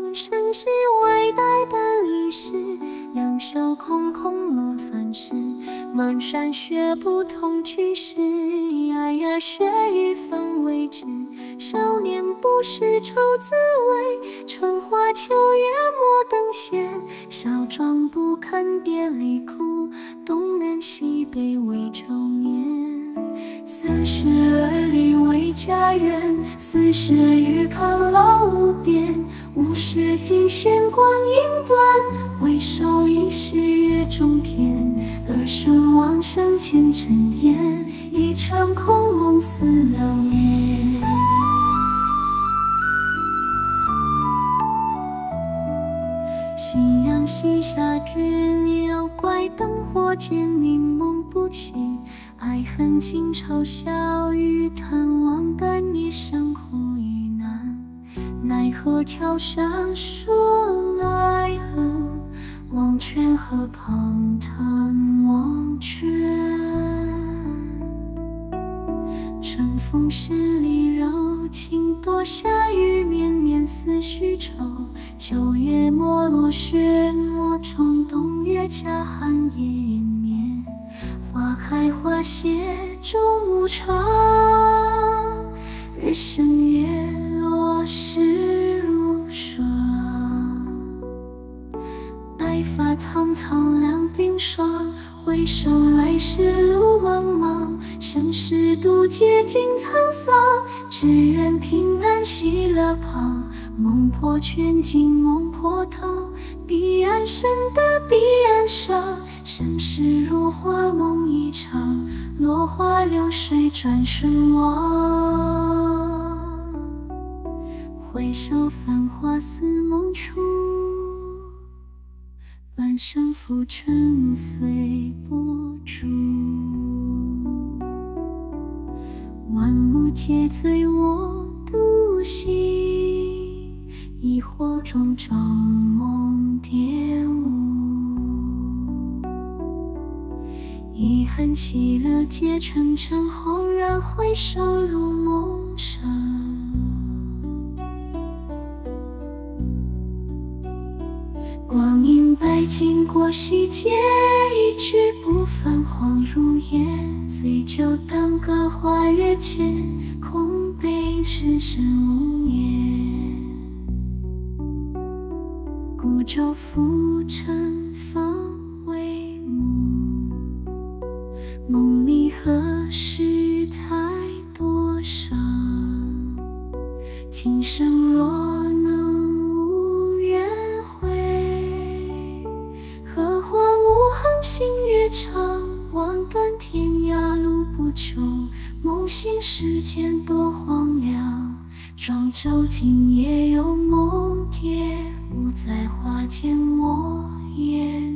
身是外带的历史，两手空空落凡世，满山雪不同去时，呀呀雪与风为之。少年不识愁滋味，春花秋月莫等闲。少壮不堪别离苦，东南西北为愁眠。42里为家园，40余抗老无边。50尽闲光阴短，为守1世月中天。儿孙往生前尘烟，一场空梦似流年。夕阳西下，执拗怪灯火间，凝梦不起。爱恨情仇笑语叹，望断孽生苦与难。奈何桥上说奈何，黄泉河旁叹忘却。春风十里柔情，多下雨绵绵思绪愁。秋月没落雪莫重，冬月加寒夜延绵。花开花谢终无常，日升月落时如霜。白发苍苍两鬓霜，回首来时路茫茫。生死渡劫尽沧桑，只愿平安喜乐旁。梦破圈尽梦破头，彼岸深得彼岸伤。生死如画梦一场，落花流水转瞬忘。回首繁华似梦初，半生浮沉随波逐。万物皆醉我独醒，疑惑中找梦蝶舞。遗憾喜乐皆成尘，恍然回首如梦声。光阴白金过隙间，一去不返，恍如烟。醉酒当歌花月间，空悲痴身无言。孤舟浮沉方为暮，梦里何时太多伤？今生若能无缘会，何况无航行越长。望断天涯路不穷，梦醒世间多荒凉。庄周今夜有梦蝶，舞在花间莫言。